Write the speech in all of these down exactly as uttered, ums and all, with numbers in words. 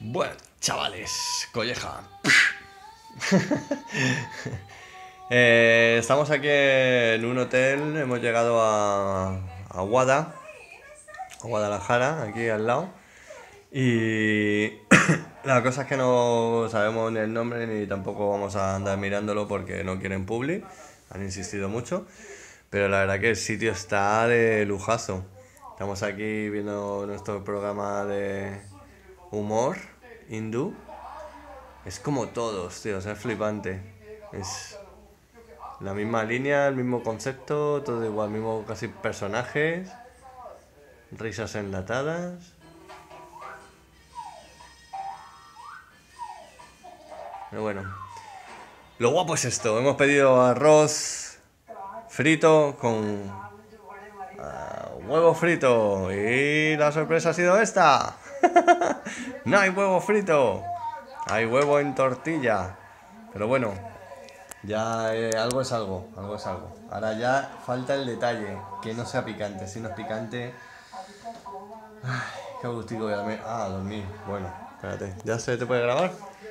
Bueno, chavales, colleja. eh, estamos aquí en un hotel, hemos llegado a, a Guada, a Guadalajara, aquí al lado. Y la cosa es que no sabemos ni el nombre ni tampoco vamos a andar mirándolo porque no quieren publi, han insistido mucho. Pero la verdad que el sitio está de lujazo. Estamos aquí viendo nuestro programa de humor hindú. Es como todos, tío, o sea, es flipante. Es la misma línea, el mismo concepto, todo igual, mismo casi personajes, risas enlatadas. Pero bueno, lo guapo es esto. Hemos pedido arroz frito con uh, huevo frito y la sorpresa ha sido esta. No hay huevo frito, hay huevo en tortilla. Pero bueno, ya eh, algo es algo, algo es algo. Ahora ya falta el detalle, que no sea picante. Si no es picante, ay, qué gustico voy a dormir. Ah, a dormir. Bueno, espérate, ¿ya se te puede grabar?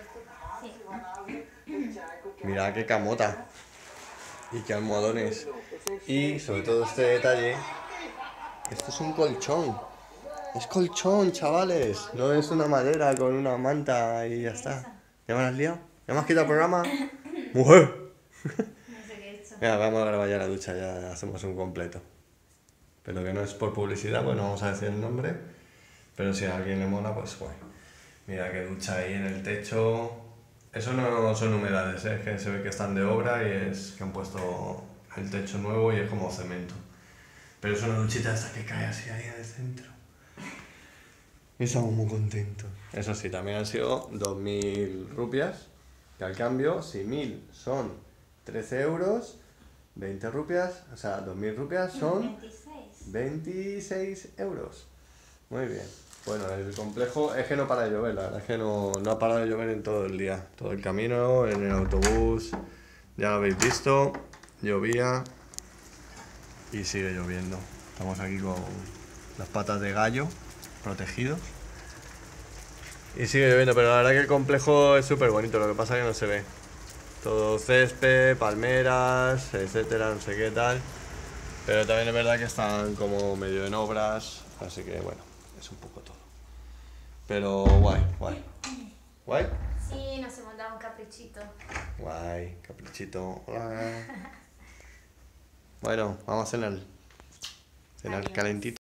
Mira qué camota y qué almohadones. Y sobre todo este detalle, esto es un colchón. Es colchón, chavales. No es una madera con una manta y ya está. ¿Ya me has liado? ¿Ya me has quitado el programa? ¡Mujer! Mira, vamos a grabar ya la ducha, ya hacemos un completo. Pero que no es por publicidad, pues no vamos a decir el nombre. Pero si a alguien le mola, pues bueno. Mira qué ducha ahí en el techo. Eso no son humedades, ¿eh? Es que se ve que están de obra y es que han puesto el techo nuevo y es como cemento. Pero es una duchita hasta que cae así ahí en el centro. Y estamos muy contentos. Eso sí, también han sido dos mil rupias. Que al cambio, si mil son trece euros, veinte rupias, o sea, dos mil rupias son veintiséis euros. Muy bien. Bueno, el complejo es que no para de llover, la verdad es que no, no ha parado de llover en todo el día. Todo el camino, en el autobús, ya lo habéis visto, llovía y sigue lloviendo. Estamos aquí con las patas de gallo protegidos. Y sigue lloviendo, pero la verdad que el complejo es súper bonito, lo que pasa es que no se ve. Todo césped, palmeras, etcétera, no sé qué tal. Pero también es verdad que están como medio en obras, así que bueno, es un poco todo. Pero guay, guay. ¿Guay? Sí, nos hemos dado un caprichito. Guay, caprichito. Hola. Bueno, vamos a cenar. Cenar calentito.